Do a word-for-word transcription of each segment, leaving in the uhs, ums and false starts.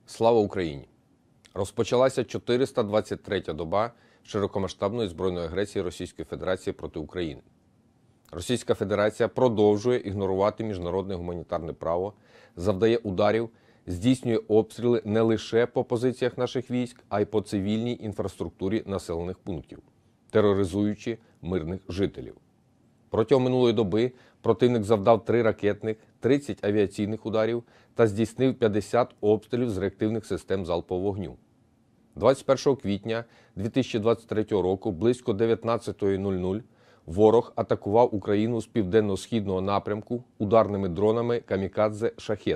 Слава Україні! Розпочалася чотириста двадцять третя доба широкомасштабної збройної агресії Російської Федерації проти України. Російська Федерація продовжує ігнорувати міжнародне гуманітарне право, завдає ударів, здійснює обстріли не лише по позиціях наших військ, а й по цивільній інфраструктурі населених пунктів, тероризуючи мирних жителів. Протягом минулої доби противник завдав три ракетних, тридцять авіаційних ударів та здійснив п'ятдесят обстрілів з реактивних систем залпового вогню. двадцять першого квітня дві тисячі двадцять третього року близько дев'ятнадцятої нуль нуль ворог атакував Україну з південно-східного напрямку ударними дронами «Камікадзе Шахед».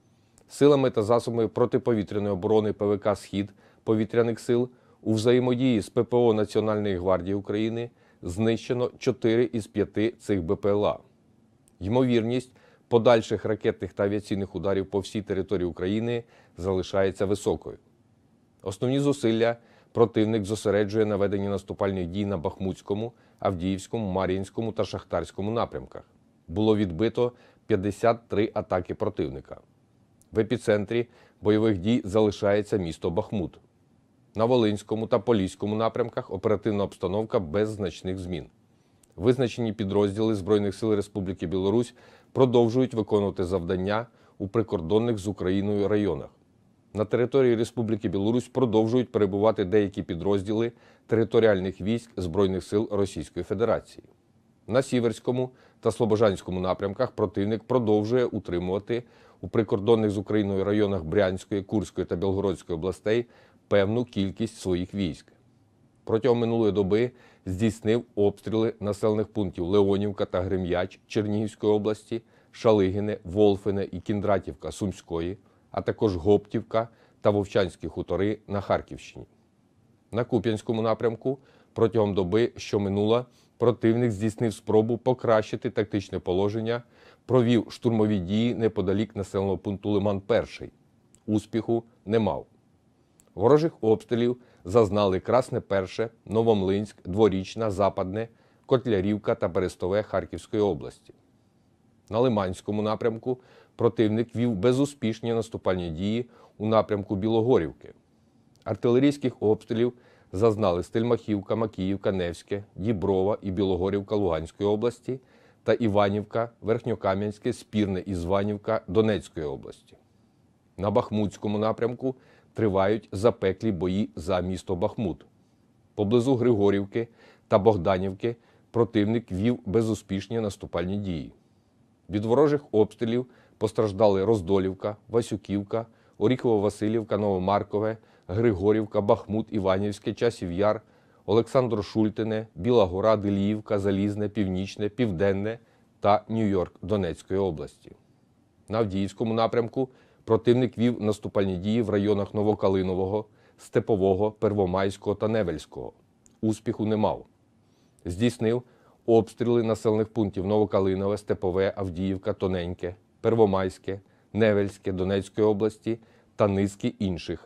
Силами та засобами протиповітряної оборони ПВК «Схід» повітряних сил у взаємодії з ППО Національної гвардії України знищено чотири із п'яти цих БПЛА. Ймовірність подальших ракетних та авіаційних ударів по всій території України залишається високою. Основні зусилля противник зосереджує на веденні наступальних дій на Бахмутському, Авдіївському, Мар'їнському та Шахтарському напрямках. Було відбито п'ятдесят три атаки противника. В епіцентрі бойових дій залишається місто Бахмут. На Волинському та Поліському напрямках оперативна обстановка без значних змін. Визначені підрозділи Збройних сил Республіки Білорусь продовжують виконувати завдання у прикордонних з Україною районах. На території Республіки Білорусь продовжують перебувати деякі підрозділи територіальних військ Збройних сил Російської Федерації. На Сіверському та Слобожанському напрямках противник продовжує утримувати у прикордонних з Україною районах Брянської, Курської та Білгородської областей певну кількість своїх військ. Протягом минулої доби здійснив обстріли населених пунктів Леонівка та Грем'яч Чернігівської області, Шалигине, Волфине і Кіндратівка Сумської, а також Гоптівка та Вовчанські хутори на Харківщині. На Куп'янському напрямку протягом доби, що минула, противник здійснив спробу покращити тактичне положення, провів штурмові дії неподалік населеного пункту Лиман-Перший. Успіху не мав. Ворожих обстрілів зазнали Красне-Перше, Новомлинськ, Дворічна, Западне, Котлярівка та Берестове Харківської області. На Лиманському напрямку противник вів безуспішні наступальні дії у напрямку Білогорівки. Артилерійських обстрілів зазнали Стельмахівка, Макіївка, Невське, Діброва і Білогорівка Луганської області та Іванівка, Верхньокам'янське, Спірне і Званівка Донецької області. На Бахмутському напрямку тривають запеклі бої за місто Бахмут. Поблизу Григорівки та Богданівки противник вів безуспішні наступальні дії. Від ворожих обстрілів постраждали Роздолівка, Васюківка, Оріхово-Василівка, Новомаркове, Григорівка, Бахмут, Іванівське, Часів Яр, Олександро-Шультине, Біла Гора, Деліївка, Залізне, Північне, Південне та Нью-Йорк Донецької області. На Авдіївському напрямку противник вів наступальні дії в районах Новокалинового, Степового, Первомайського та Невельського. Успіху не мав. Здійснив обстріли населених пунктів Новокалинове, Степове, Авдіївка, Тоненьке, Первомайське, Невельське Донецької області та низки інших.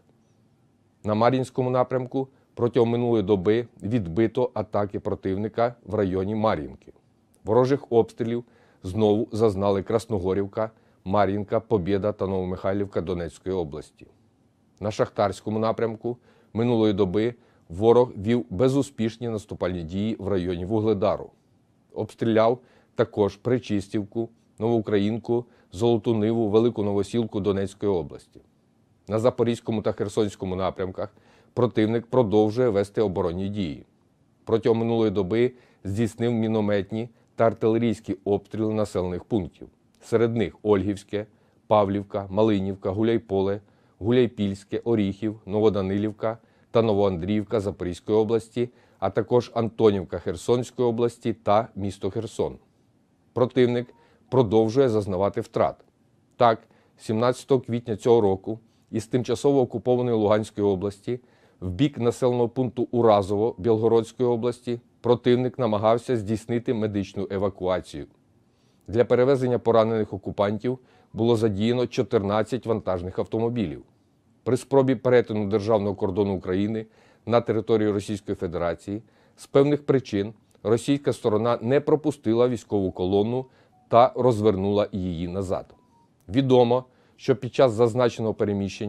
На Мар'їнському напрямку протягом минулої доби відбито атаки противника в районі Мар'їнки. Ворожих обстрілів знову зазнали Красногорівка, Мар'їнка, Побєда та Новомихайлівка Донецької області. На Шахтарському напрямку минулої доби ворог вів безуспішні наступальні дії в районі Вугледару. Обстріляв також Причистівку, Новоукраїнку, Золоту Ниву, Велику Новосілку Донецької області. На Запорізькому та Херсонському напрямках противник продовжує вести оборонні дії. Протягом минулої доби здійснив мінометні та артилерійські обстріли населених пунктів. Серед них Ольгівське, Павлівка, Малинівка, Гуляйполе, Гуляйпільське, Оріхів, Новоданилівка та Новоандріївка Запорізької області, а також Антонівка Херсонської області та місто Херсон. Противник продовжує зазнавати втрат. Так, сімнадцятого квітня цього року із тимчасово окупованої Луганської області в бік населеного пункту Уразово Білгородської області противник намагався здійснити медичну евакуацію. Для перевезення поранених окупантів було задіяно чотирнадцять вантажних автомобілів. При спробі перетину державного кордону України на територію Російської Федерації з певних причин російська сторона не пропустила військову колону та розвернула її назад. Відомо, що під час зазначеного переміщення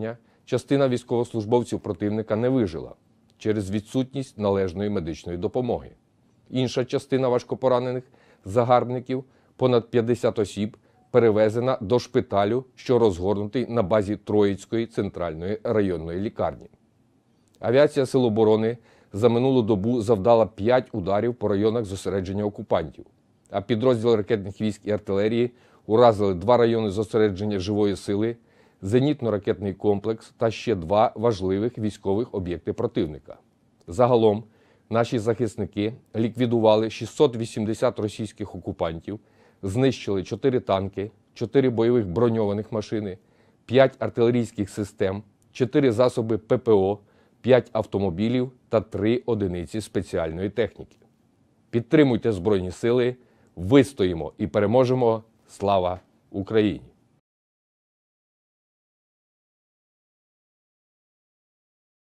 частина військовослужбовців противника не вижила через відсутність належної медичної допомоги. Інша частина важкопоранених загарбників, понад п'ятдесят осіб, перевезена до шпиталю, що розгорнутий на базі Троїцької центральної районної лікарні. Авіація Сил оборони за минулу добу завдала п'ять ударів по районах зосередження окупантів, а підрозділи ракетних військ і артилерії уразили два райони зосередження живої сили, зенітно-ракетний комплекс та ще два важливих військових об'єкти противника. Загалом наші захисники ліквідували шістсот вісімдесят російських окупантів, знищили чотири танки, чотири бойових броньованих машини, п'ять артилерійських систем, чотири засоби ППО, п'ять автомобілів та три одиниці спеціальної техніки. Підтримуйте Збройні Сили, вистоїмо і переможемо! Слава Україні!